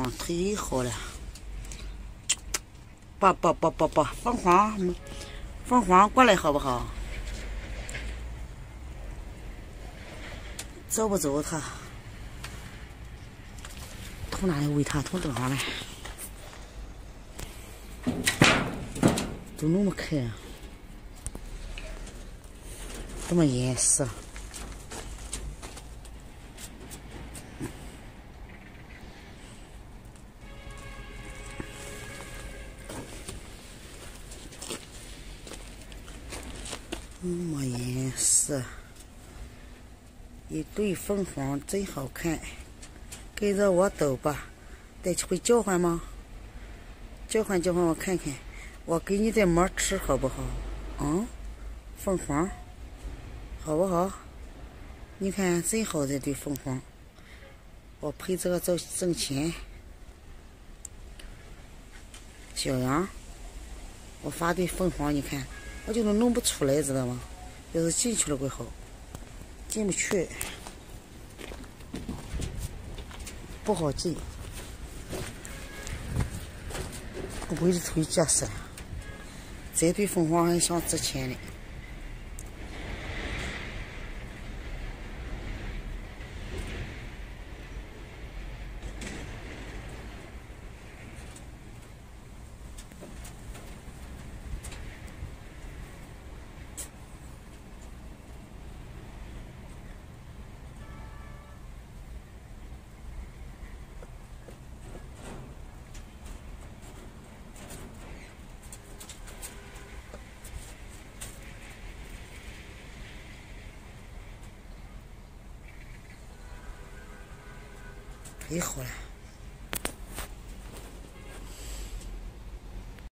黄忒好了。不，凤凰过来好不好？走不走它？从哪里喂它？从这上来，都那么开啊，这么严实。那么严实，一对凤凰真好看。跟着我走吧，得会叫唤吗？叫唤叫唤，我看看。我给你点毛吃好不好？凤凰，好不好？你看真好这对凤凰，我陪这个挣钱。小羊，我发对凤凰，你看，我就是弄不出来，知道吗？要是进去了怪好，进不去，不好进。我围着腿夹死了，这对凤凰还想值钱呢。忒好了。